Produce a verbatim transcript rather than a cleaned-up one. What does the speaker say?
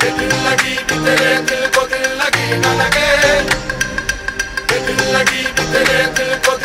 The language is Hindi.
ये दिल लगी कि तेरे दिल को दिल लगी न लगे, ये दिल लगी कि तेरे दिल को